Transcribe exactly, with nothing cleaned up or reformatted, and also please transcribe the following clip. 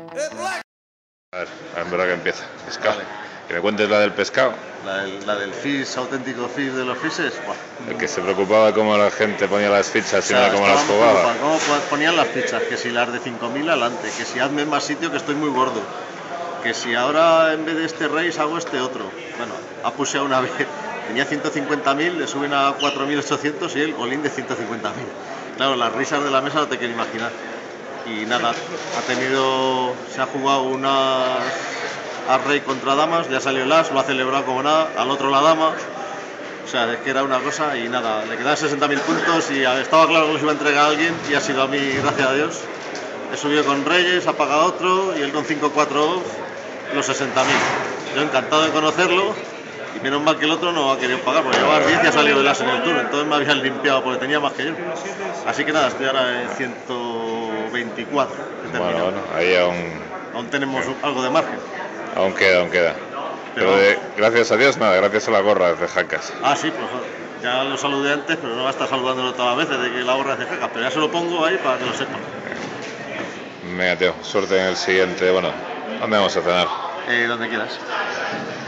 A ver, en verdad que empieza. Pescado. Vale. Que me cuentes la del pescado. La del, la del fish, auténtico fish de los fishes. Buah. El que se preocupaba cómo la gente ponía las fichas y O sea, no cómo las estábamos jugaba. preocupados. ¿Cómo ponían las fichas? Que si las de cinco mil adelante, que si hazme más sitio que estoy muy gordo, que si ahora en vez de este race hago este otro. Bueno, ha puseado una vez, tenía ciento cincuenta mil, le suben a cuatro mil ochocientos y el all-in de ciento cincuenta mil. Claro, las risas de la mesa no te quiero imaginar. Y nada, ha tenido, se ha jugado unas a rey contra damas, le ha salido el as, lo ha celebrado como nada, al otro la dama. O sea, es que era una cosa y nada, le quedaban sesenta mil puntos y estaba claro que los iba a entregar a alguien y ha sido a mí, gracias a Dios. He subido con Reyes, ha pagado otro y él con cinco cuatro los sesenta mil. Yo encantado de conocerlo y menos mal que el otro no ha querido pagar porque llevaba diez y ha salido el as en el turno, entonces me habían limpiado porque tenía más que yo. Así que nada, estoy ahora en ciento veinticuatro. Bueno, bueno, ahí aún, aún tenemos algo de margen. Aún queda, aún queda. Pero, pero de, gracias a Dios, nada, gracias a la gorra de Jacas. Ah, sí, pues ya lo saludé antes, pero no va a estar saludándolo todas las veces de que la gorra es de Jacas, pero ya se lo pongo ahí para que lo sepan. Venga, tío, suerte en el siguiente. Bueno, ¿dónde vamos a cenar? Eh, donde quieras.